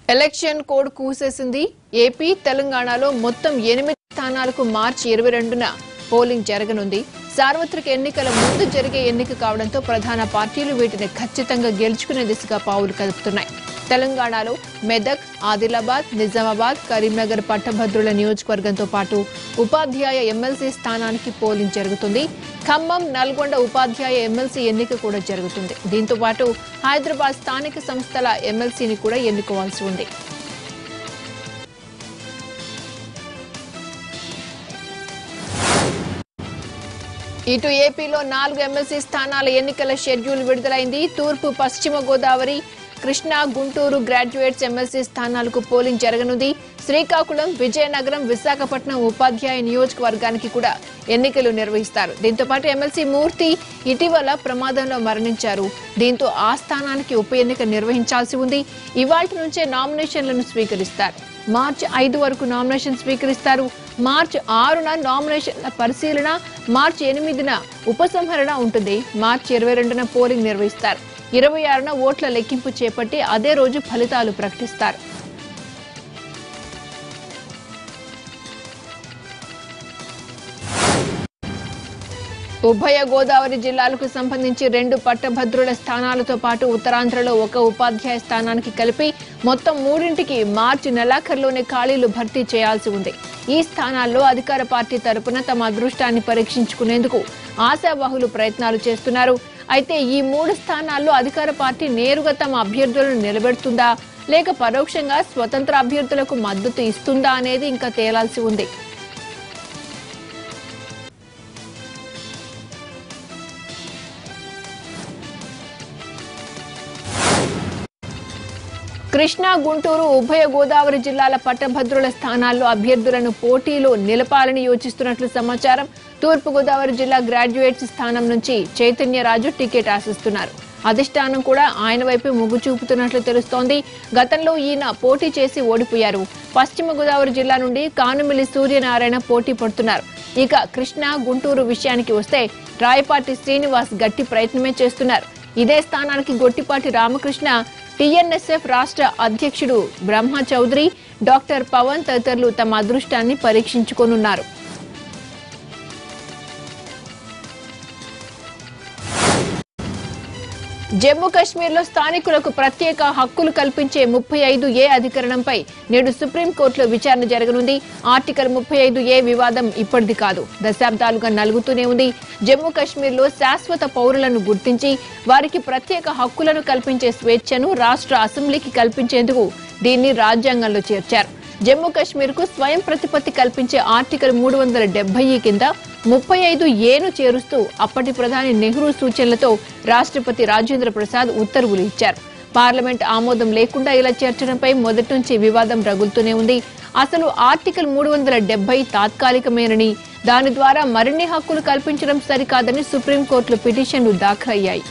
Election code కూసేసింది. AP తెలంగాణలో మొత్తం 8 స్థానాలకు మార్చి 22న పోలింగ్ జరగనుంది. సార్వత్రిక ఎన్నికల ముందు జరిగే ఎన్నిక కావడంతో ప్రధాన పార్టీలు వీటిని ఖచ్చితంగా గెలుచుకునే దిశగా పావులు కదుపుతున్నాయి. తెలంగాణలో మెదక్, ఆదిలాబాద్, నిజామాబాద్, కరీంనగర్ పట్టభద్రుల నియోజకవర్గంతో పాటు ఉపాధ్యాయ ఎమ్మెల్సీ స్థానానికి పోలింగ్ జరుగుతుంది. ఖమ్మం, నల్గొండ ఉపాధ్యాయ ఎమ్మెల్సీ ఎన్నిక కూడా జరుగుతుంది. దీంతో పాటు హైదరాబాద్ స్థానిక సంస్థల ఎమ్మెల్సీని కూడా ఎన్నుకోవాల్సి ఉంది. ఇటు ఏపీలో 4 ఎమ్మెల్సీ స్థానాల ఎన్నికల షెడ్యూల్ విడుదలైంది. తూర్పు, పశ్చిమ గోదావరి, కృష్ణా, గుంటూరు గ్రాడ్యుయేట్స్ ఎమ్మెల్సీ స్థానాలకు పోలింగ్ జరగనుంది. శ్రీకాకుళం, విజయనగరం, విశాఖపట్నం ఉపాధ్యాయ నియోజకవర్గానికి కూడా ఎన్నికలు నిర్వహిస్తారు. దీంతో పాటు ఎమ్మెల్సీ మూర్తి ఇటీవల ప్రమాదంలో మరణించారు. దీంతో ఆ స్థానానికి ఉప ఎన్నిక నిర్వహించాల్సి ఉంది. ఇవాల్టి నుంచే నామినేషన్లను స్వీకరిస్తారు. మార్చి 5 వరకు నామినేషన్ స్వీకరిస్తారు. మార్చి 6న నామినేషన్ల పరిశీలన, మార్చి 8న ఉపసంహరణ ఉంటుంది. మార్చి 22న పోలింగ్ నిర్వహిస్తారు. 26న ఓట్ల లెక్కింపు చేపట్టి అదే రోజు ఫలితాలు ప్రకటిస్తారు. ఉభయ గోదావరి జిల్లాలకు సంబంధించి 2 పట్టభద్రుల స్థానాలతో పాటు ఉత్తరాంధ్రలో 1 ఉపాధ్యాయ స్థానానికి కలిపి మొత్తం 3ంటికి మార్చి నెలాఖరులోనే ఖాళీలు భర్తీ చేయాల్సి ఉంది. ఈ స్థానాల్లో అధికార పార్టీ తరపున తమ అదృష్టాన్ని పరీక్షించుకునేందుకు ఆశావాహులు ప్రయత్నాలు చేస్తున్నారు. అయితే ఈ 3 స్థానాల్లో అధికార పార్టీ నేరుగా తమ అభ్యర్థులను నిలబెడుతుందా లేక పరోక్షంగా స్వతంత్ర అభ్యర్థులకు మద్దతు ఇస్తుందా అనేది ఇంకా తేలాల్సి ఉంది. కృష్ణా, గుంటూరు, ఉభయ గోదావరి జిల్లాల పట్టభద్రుల స్థానాల్లో అభ్యర్థులను పోటీలో నిలపాలని యోచిస్తున్నట్లు సమాచారం. తూర్పు గోదావరి జిల్లా గ్రాడ్యుయేట్స్ స్థానం నుంచి చైతన్యరాజు టికెట్ ఆశిస్తున్నారు. అధిష్టానం కూడా ఆయన వైపు మొగ్గు చూపుతున్నట్లు తెలుస్తోంది. గతంలో ఈయన పోటీ చేసి ఓడిపోయారు. పశ్చిమ గోదావరి జిల్లా నుండి కానుమిల్లి సూర్యనారాయణ పోటీ పడుతున్నారు. ఇక కృష్ణా, గుంటూరు విషయానికి వస్తే రాయపాటి శ్రీనివాస్ గట్టి ప్రయత్నమే చేస్తున్నారు. ఇదే స్థానానికి గొట్టిపాటి రామకృష్ణ, టీఎన్ఎస్ఎఫ్ రాష్ట్ర అధ్యక్షుడు బ్రహ్మ చౌదరి, డాక్టర్ పవన్ తదితరులు తమ అదృష్టాన్ని పరీక్షించుకోనున్నారు. జమ్మూ కశ్మీర్లో స్థానికులకు ప్రత్యేక హక్కులు కల్పించే 35A అధికరణంపై నేడు సుప్రీంకోర్టులో విచారణ జరగనుంది. ఆర్టికల్ 35A వివాదం ఇప్పటిది కాదు, దశాబ్దాలుగా నలుగుతూనే ఉంది. జమ్మూ కశ్మీర్లో శాశ్వత పౌరులను గుర్తించి వారికి ప్రత్యేక హక్కులను కల్పించే స్వేచ్ఛను రాష్ట్ర అసెంబ్లీకి కల్పించేందుకు దీన్ని రాజ్యాంగంలో చేర్చారు. జమ్మూ కశ్మీర్ కు స్వయం ప్రతిపత్తి కల్పించే ఆర్టికల్ 370 కింద 35Aను చేరుస్తూ అప్పటి ప్రధాని నెహ్రూ సూచనలతో రాష్ట్రపతి రాజేంద్ర ప్రసాద్ ఉత్తర్వులు ఇచ్చారు. పార్లమెంట్ ఆమోదం లేకుండా ఇలా చేర్చడంపై మొదటి నుంచి వివాదం రగులుతూనే ఉంది. అసలు ఆర్టికల్ 370 తాత్కాలికమేనని, దాని ద్వారా మరిన్ని హక్కులు కల్పించడం సరికాదని సుప్రీంకోర్టులో పిటిషన్లు దాఖలయ్యాయి.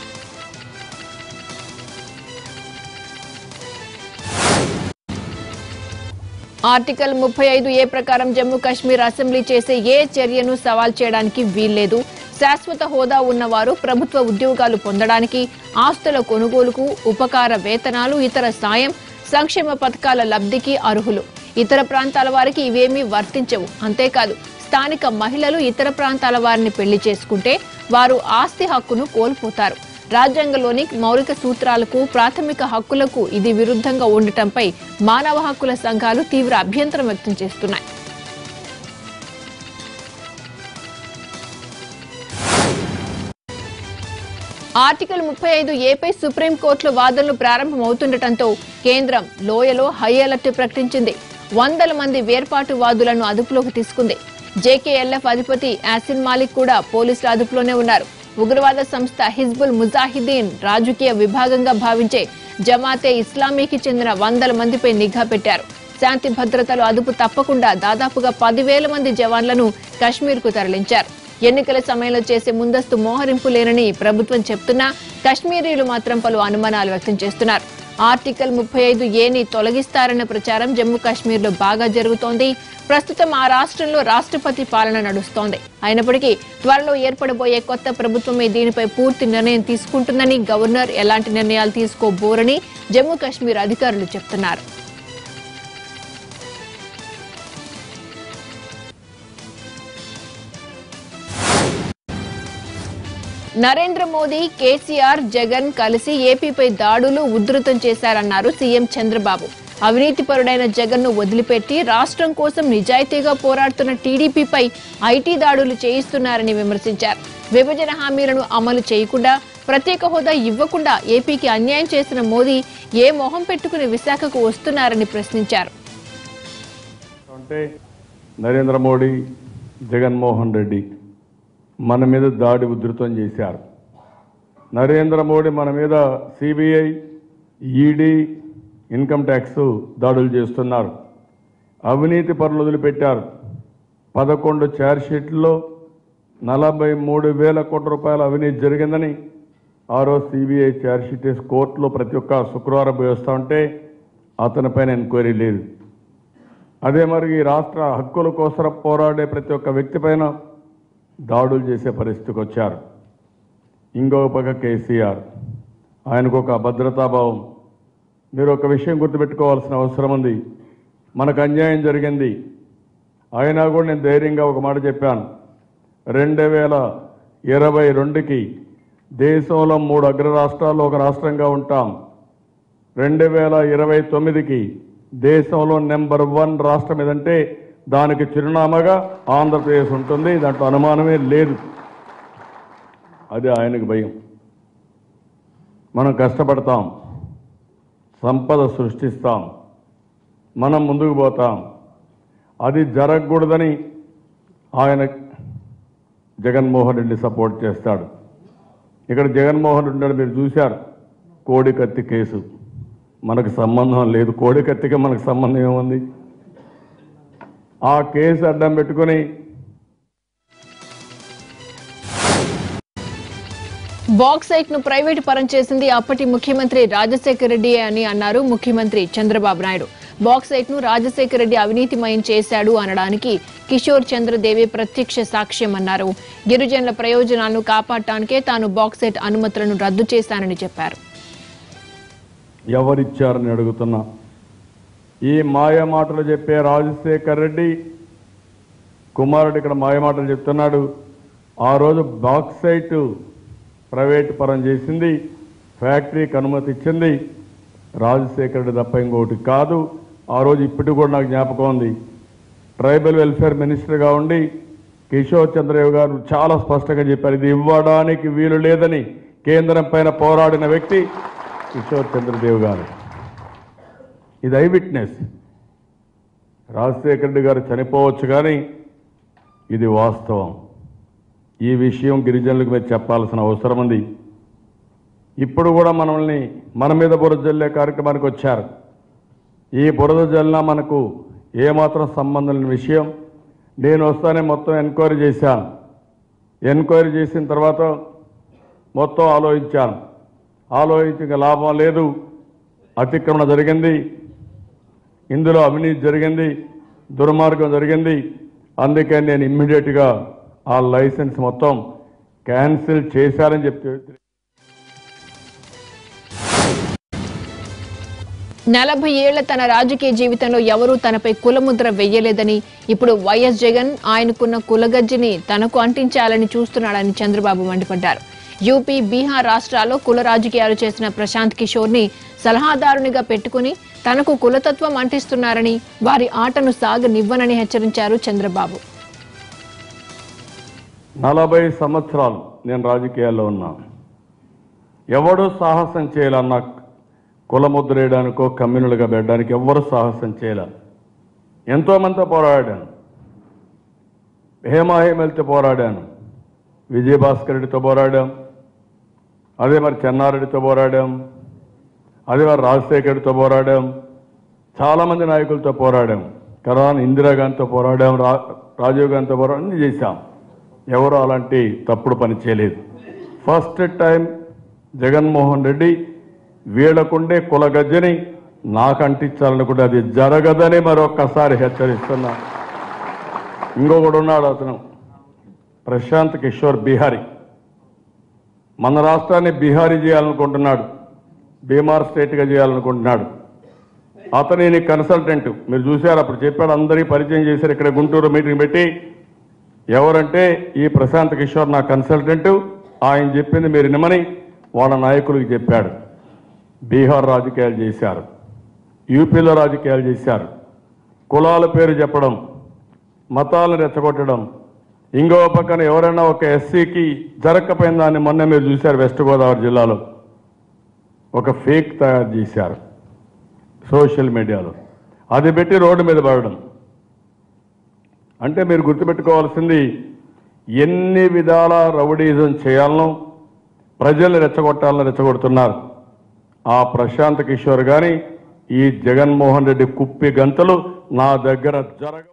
ఆర్టికల్ 35A ప్రకారం జమ్మూ కశ్మీర్ అసెంబ్లీ చేసే ఏ చర్యను సవాల్ చేయడానికి వీల్లేదు. శాశ్వత హోదా ఉన్నవారు ప్రభుత్వ ఉద్యోగాలు పొందడానికి, ఆస్తుల కొనుగోలుకు, ఉపకార వేతనాలు, ఇతర సాయం, సంక్షేమ పథకాల లబ్ధికి అర్హులు. ఇతర ప్రాంతాల వారికి ఇవేమీ వర్తించవు. అంతేకాదు, స్థానిక మహిళలు ఇతర ప్రాంతాల వారిని పెళ్లి చేసుకుంటే వారు ఆస్తి హక్కును కోల్పోతారు. రాజ్యాంగంలోని మౌలిక సూత్రాలకు, ప్రాథమిక హక్కులకు ఇది విరుద్ధంగా ఉండటంపై మానవ హక్కుల సంఘాలు తీవ్ర అభ్యంతరం వ్యక్తం చేస్తున్నాయి. ఆర్టికల్ 35A సుప్రీంకోర్టులో వాదనలు ప్రారంభమవుతుండటంతో కేంద్రం లోయలో హై అలర్ట్ ప్రకటించింది. వందల మంది వేర్పాటు వాదులను అదుపులోకి తీసుకుంది. జేకేఎల్ఎఫ్ అధిపతి యాసిన్ మాలిక్ కూడా పోలీసుల అదుపులోనే ఉన్నారు. ఉగ్రవాద సంస్థ హిజ్బుల్ ముజాహిదీన్ రాజకీయ విభాగంగా భావించే జమాతే ఇస్లామీకి చెందిన వందల మందిపై నిఘా పెట్టారు. శాంతి భద్రతలు అదుపు తప్పకుండా దాదాపుగా 10,000 మంది జవాన్లను కశ్మీర్కు తరలించారు. ఎన్నికల సమయంలో చేసే ముందస్తు మోహరింపు లేనని ప్రభుత్వం చెప్తున్నా కశ్మీరీలు మాత్రం పలు అనుమానాలు వ్యక్తం చేస్తున్నారు. ఆర్టికల్ 35Aని తొలగిస్తారన్న ప్రచారం జమ్మూ కాశ్మీర్లో బాగా జరుగుతోంది. ప్రస్తుతం ఆ రాష్ట్రంలో రాష్ట్రపతి పాలన నడుస్తోంది. అయినప్పటికీ త్వరలో ఏర్పడబోయే కొత్త ప్రభుత్వమే దీనిపై పూర్తి నిర్ణయం తీసుకుంటుందని, గవర్నర్ ఎలాంటి నిర్ణయాలు తీసుకోబోరని జమ్మూ కాశ్మీర్ అధికారులు చెప్తున్నారు. నరేంద్ర మోదీ, కేసీఆర్, జగన్ కలిసి ఏపీపై దాడులు ఉధృతం చేశారన్నారు సీఎం చంద్రబాబు. అవినీతిపరుడైన జగన్ను వదిలిపెట్టి రాష్ట్రం కోసం నిజాయితీగా పోరాడుతున్న టీడీపీపై ఐటీ దాడులు చేయిస్తున్నారని విమర్శించారు. విభజన హామీలను అమలు చేయకుండా, ప్రత్యేక హోదా ఇవ్వకుండా ఏపీకి అన్యాయం చేసిన మోదీ ఏ మొహం పెట్టుకుని విశాఖకు వస్తున్నారని ప్రశ్నించారు. నరేంద్ర మోడీ, జగన్మోహన్ రెడ్డి మన మీద దాడి ఉధృతం చేశారు. నరేంద్ర మోడీ మన మీద సిబిఐ, ఈడీ, ఇన్కమ్ ట్యాక్స్ దాడులు చేస్తున్నారు. అవినీతి పరులు వదిలిపెట్టారు. 11 ఛార్జ్షీట్లో 43,000 కోట్ల రూపాయల అవినీతి జరిగిందని ఆ రోజు సిబిఐ ఛార్జ్షీట్ వేసి కోర్టులో ప్రతి ఒక్క శుక్రవారం వేస్తూ ఉంటే అతనిపైన ఎంక్వైరీ లేదు. అదే మరి ఈ రాష్ట్ర హక్కుల కోసం పోరాడే ప్రతి ఒక్క వ్యక్తి పైన దాడులు చేసే పరిస్థితికి వచ్చారు. ఇంకొక పక్క కేసీఆర్, ఆయనకు ఒక అభద్రతాభావం. మీరు ఒక విషయం గుర్తుపెట్టుకోవాల్సిన అవసరం ఉంది. మనకు అన్యాయం జరిగింది, అయినా కూడా నేను ధైర్యంగా ఒక మాట చెప్పాను. 2022కి దేశంలో 3 అగ్ర రాష్ట్రాల్లో ఒక రాష్ట్రంగా ఉంటాం. 2029కి దేశంలో నెంబర్ 1 రాష్ట్రం ఏదంటే దానికి చిరునామాగా ఆంధ్రప్రదేశ్ ఉంటుంది. దాంట్లో అనుమానమే లేదు. అది ఆయనకు భయం. మనం కష్టపడతాం, సంపద సృష్టిస్తాం, మనం ముందుకు పోతాం. అది జరగకూడదని ఆయన జగన్మోహన్ రెడ్డి సపోర్ట్ చేస్తాడు. ఇక్కడ జగన్మోహన్ రెడ్డి మీరు చూశారు, కోడికత్తి కేసు. మనకు సంబంధం లేదు, కోడికత్తికి మనకు సంబంధం ఏముంది? ఆ కేసు అడ్డం పెట్టుకుని బాక్సైట్ ను ప్రైవేటు పరం చేసింది అప్పటి ముఖ్యమంత్రి రాజశేఖర రెడ్డి అని అన్నారు ముఖ్యమంత్రి చంద్రబాబు నాయుడు. బాక్సైట్ ను రాజశేఖర రెడ్డి అవినీతిమయం చేశాడు అనడానికి కిషోర్ చంద్రదేవి ప్రత్యక్ష సాక్ష్యం అన్నారు. గిరిజనుల ప్రయోజనాలను కాపాడటానికే తాను బాక్సైట్ అనుమతులను రద్దు చేశానని చెప్పారు. ఎవరిచ్చారని అడుగుతున్నా. ఈ మాయ మాటలు చెప్పే రాజశేఖర్ రెడ్డి కుమారుడు ఇక్కడ మాయ మాటలు చెప్తున్నాడు. ఆ రోజు బాక్సైట్ ప్రైవేట్ పరం చేసింది, ఫ్యాక్టరీకి అనుమతి ఇచ్చింది రాజశేఖర్ రెడ్డి తప్ప ఇంకొకటి కాదు. ఆ రోజు ఇప్పటికి కూడా నాకు జ్ఞాపకం ఉంది. ట్రైబల్ వెల్ఫేర్ మినిస్టర్గా ఉండి కిషోర్ చంద్రదేవ్ గారు చాలా స్పష్టంగా చెప్పారు, ఇది ఇవ్వడానికి వీలు లేదని కేంద్రం పైన పోరాడిన వ్యక్తి కిషోర్ చంద్రదేవ్ గారు. ఇది ఐ విట్నెస్. రాజశేఖర రెడ్డి గారు చనిపోవచ్చు కానీ ఇది వాస్తవం. ఈ విషయం గిరిజనులకు మీరు చెప్పాల్సిన అవసరం ఉంది. ఇప్పుడు కూడా మనల్ని మన మీద బురద జల్లే కార్యక్రమానికి వచ్చారు. ఈ బురద జల్లినా మనకు ఏమాత్రం సంబంధం లేని విషయం. నేను వస్తానే మొత్తం ఎంక్వైరీ చేశాను. ఎంక్వైరీ చేసిన తర్వాత మొత్తం ఆలోచించాను. ఆలోచించక లాభం లేదు. అతిక్రమణ జరిగింది, ఇందులో అవినీతి జరిగింది, దుర్మార్గం జరిగింది. అందుకే నేను ఇమ్మీడియట్గా ఆ లైసెన్స్ మొత్తం క్యాన్సిల్ చేశారని చెప్తే 40 ఏళ్ల తన రాజకీయ జీవితంలో ఎవరూ తనపై కులముద్ర వెయ్యలేదని, ఇప్పుడు వైఎస్ జగన్ ఆయనకున్న కులగజ్జిని తనకు అంటించాలని చూస్తున్నాడని చంద్రబాబు మండిపడ్డారు. యూపీ, బీహార్ రాష్ట్రాల్లో కుల రాజకీయాలు చేసిన ప్రశాంత్ కిషోర్ ని సలహాదారునిగా పెట్టుకుని తనకు కులతత్వం అంటిస్తున్నారని, వారి ఆటను సాగనివ్వనని హెచ్చరించారు చంద్రబాబు. 40 సంవత్సరాలు నేను రాజకీయాల్లో ఉన్నా. ఎవడూ సాహసం చేయాలన్నా కులముద్ర వేయడానికో కమ్యూనల్గా పెట్టడానికి ఎవ్వరూ సాహసం చేయాల. ఎంతోమందితో పోరాడాను. హేమాహేమలతో పోరాడాను. విజయభాస్కర్ రెడ్డితో పోరాడాం, అదే మరి చెన్నారెడ్డితో పోరాడాం, అదే మరి రాజశేఖర్ రెడ్డితో పోరాడాం, చాలామంది నాయకులతో పోరాడాం. కరాన్ ఇందిరాగాంధీతో పోరాడాం, రాజీవ్ గాంధీతో పోరాడాం, అన్నీ చేశాం. ఎవరో అలాంటి తప్పుడు పని చేయలేదు. ఫస్ట్ టైం జగన్మోహన్ రెడ్డి వీళ్ళకుండే కులగజ్జని నాకు అంటించాలనుకుంటే అది జరగదని మరొక్కసారి హెచ్చరిస్తున్నా. ఇంకొకడు ఉన్నాడు, అతను ప్రశాంత్ కిషోర్ బిహారీ. మన రాష్ట్రాన్ని బిహారీ చేయాలనుకుంటున్నాడు, బీమార్ స్టేట్గా చేయాలనుకుంటున్నాడు. అతని కన్సల్టెంట్ మీరు చూశారు, అప్పుడు చెప్పాడు, అందరికీ పరిచయం చేశారు. ఇక్కడ గుంటూరు మీటింగ్ పెట్టి ఎవరంటే ఈ ప్రశాంత్ కిషోర్ నా కన్సల్టెంట్, ఆయన చెప్పింది మీరు వినమని వాళ్ళ నాయకులకు చెప్పాడు. బీహార్ రాజకీయాలు చేశారు, యూపీలో రాజకీయాలు చేశారు, కులాల పేరు చెప్పడం, మతాలను రెచ్చగొట్టడం. ఇంకో పక్కన ఎవరైనా ఒక ఎస్సీకి జరగకపోయిన దాన్ని మొన్న మీరు చూశారు వెస్ట్ గోదావరి జిల్లాలో ఒక ఫేక్ తయారు చేశారు సోషల్ మీడియాలో, అది పెట్టి రోడ్డు మీద పడడం. అంటే మీరు గుర్తుపెట్టుకోవాల్సింది ఎన్ని విధాల రౌడీజం చేయాలనో ప్రజల్ని రెచ్చగొట్టాలని ఆ ప్రశాంత్ కిషోర్ కానీ ఈ జగన్మోహన్ రెడ్డి కుప్పి గంతలు నా దగ్గర జరగ.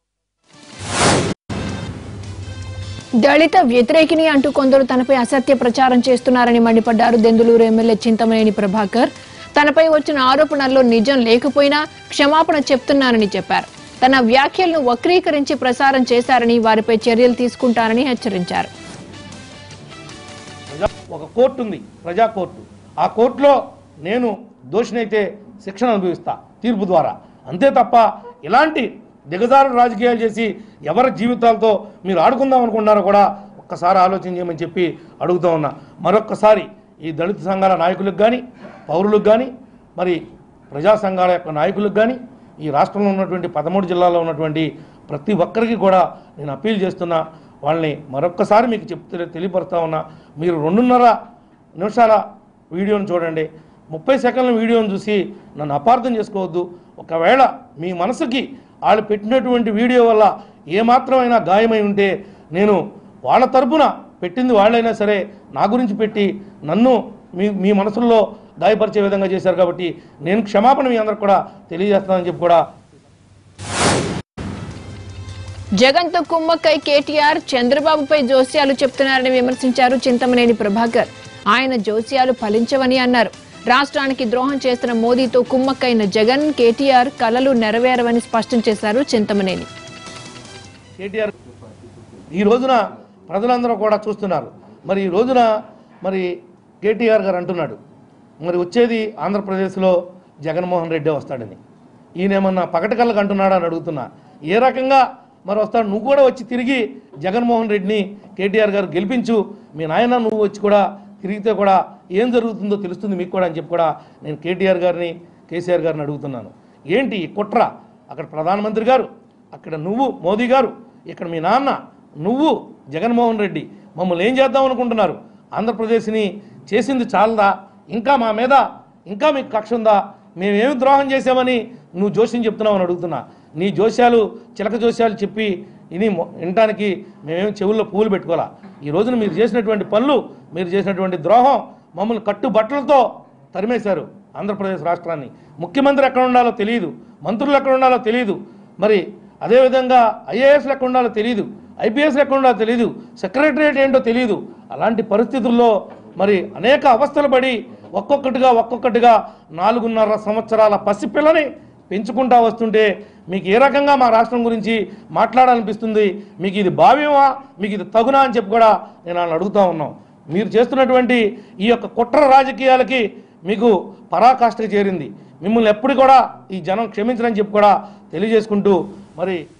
దళిత వ్యతిరేకిని అంటూ కొందరు తనపై అసత్య ప్రచారం చేస్తున్నారని మండిపడ్డారు దెందులూరు ఎమ్మెల్యే చింతమనేని ప్రభాకర్. తనపై వచ్చిన ఆరోపణల్లో నిజం లేకపోయినా క్షమాపణ చెప్తున్నానని చెప్పారు. తన వ్యాఖ్యలను వక్రీకరించి ప్రసారం చేశారని వారిపై చర్యలు తీసుకుంటారని హెచ్చరించారు. ఒక కోర్టు ఉంది, ప్రజా కోర్టు. ఆ కోర్టులో నేను దోషినైతే శిక్షణ అనుభవిస్తా తీర్పు ద్వారా, అంతే తప్ప ఇలాంటి దిగజారు రాజకీయాలు చేసి ఎవరి జీవితాలతో మీరు ఆడుకుందాం అనుకున్నారో కూడా ఒక్కసారి ఆలోచన చేయమని చెప్పి అడుగుతూ ఉన్నా. మరొక్కసారి ఈ దళిత సంఘాల నాయకులకు కానీ, పౌరులకు కానీ, మరి ప్రజా సంఘాల యొక్క నాయకులకు కానీ, ఈ రాష్ట్రంలో ఉన్నటువంటి 13 జిల్లాల్లో ఉన్నటువంటి ప్రతి ఒక్కరికి కూడా నేను అప్పీల్ చేస్తున్నా. వాళ్ళని మరొక్కసారి మీకు తెలియపరుస్తా ఉన్నా. మీరు 2.5 నిమిషాల వీడియోని చూడండి, 30 సెకండ్ల వీడియోని చూసి నన్ను అపార్థం చేసుకోవద్దు. ఒకవేళ మీ మనసుకి వాళ్ళు పెట్టినటువంటి వీడియో వల్ల ఏమాత్రమైనా గాయమై ఉంటే నేను వాళ్ళ తరపున పెట్టింది వాళ్ళైనా సరే నా గురించి పెట్టి నన్ను మీ మనసుల్లో గాయపరిచే విధంగా చేశారు కాబట్టి నేను క్షమాపణ మీ అందరికి కూడా తెలియజేస్తానని చెప్పి కూడా. జగన్ తో కుమ్మక్కై కేటీఆర్ చంద్రబాబుపై జోస్యాలు చెప్తున్నారని విమర్శించారు చింతమనేని ప్రభాకర్. ఆయన జోస్యాలు ఫలించవని అన్నారు. రాష్ట్రానికి ద్రోహం చేస్తున్న మోదీతో కుమ్మక్కైన జగన్, కేటీఆర్ కలలు నెరవేరవని స్పష్టం చేశారు చింతమనేని. కేటీఆర్ ఈ రోజున ప్రజలందరూ కూడా చూస్తున్నారు. మరి ఈ రోజున మరి కేటీఆర్ గారు అంటున్నాడు మరి వచ్చేది ఆంధ్రప్రదేశ్లో జగన్మోహన్ రెడ్డి వస్తాడని. ఈయనేమన్నా పగటికళ్ళకు అంటున్నాడా అని అడుగుతున్నా. ఏ రకంగా మరి వస్తాడు? నువ్వు కూడా వచ్చి తిరిగి జగన్మోహన్ రెడ్డిని కేటీఆర్ గారు గెలిపించు, మీ నాయన నువ్వు వచ్చి కూడా తిరిగితే కూడా ఏం జరుగుతుందో తెలుస్తుంది మీకు కూడా అని చెప్పి కూడా నేను కేటీఆర్ గారిని, కేసీఆర్ గారిని అడుగుతున్నాను. ఏంటి కుట్ర? అక్కడ ప్రధానమంత్రి గారు, అక్కడ నువ్వు మోదీ గారు, ఇక్కడ మీ నాన్న, నువ్వు జగన్మోహన్ రెడ్డి మమ్మల్ని ఏం చేద్దాం అనుకుంటున్నారు? ఆంధ్రప్రదేశ్ని చేసింది చాలదా? ఇంకా మా మీద ఇంకా మీకు కక్ష ఉందా? మేమేమి ద్రోహం చేసామని నువ్వు జోస్యం చెప్తున్నావు అని అడుగుతున్నా. నీ జోస్యాలు చిలక జోస్యాలు చెప్పి వినటానికి మేమేమి చెవుల్లో పువ్వులు పెట్టుకోవాలా? ఈ రోజున మీరు చేసినటువంటి పనులు, మీరు చేసినటువంటి ద్రోహం మమ్మల్ని కట్టుబట్టలతో తరిమేశారు ఆంధ్రప్రదేశ్ రాష్ట్రాన్ని. ముఖ్యమంత్రి ఎక్కడ ఉండాలో తెలియదు, మంత్రులు ఎక్కడ ఉండాలో తెలియదు, మరి అదేవిధంగా ఐఏఎస్లు ఎక్కడ ఉండాలో తెలియదు, ఐపీఎస్లు ఎక్కడ ఉండాలో తెలియదు, సెక్రటరియట్ ఏంటో తెలియదు. అలాంటి పరిస్థితుల్లో మరి అనేక అవస్థలు పడి ఒక్కొక్కటిగా 4.5 సంవత్సరాల పసిపిల్లని పెంచుకుంటా వస్తుంటే మీకు ఏ రకంగా మా రాష్ట్రం గురించి మాట్లాడాలనిపిస్తుంది? మీకు ఇది భావ్యమా, మీకు ఇది తగునా అని చెప్పి కూడా నేను వాళ్ళని అడుగుతూ ఉన్నాం. మీరు చేస్తున్నటువంటి ఈ యొక్క కుట్ర రాజకీయాలకి మీకు పరాకాష్ఠకు చేరింది. మిమ్మల్ని ఎప్పుడు కూడా ఈ జనం క్షమించరని చెప్పి కూడా తెలియజేసుకుంటూ మరి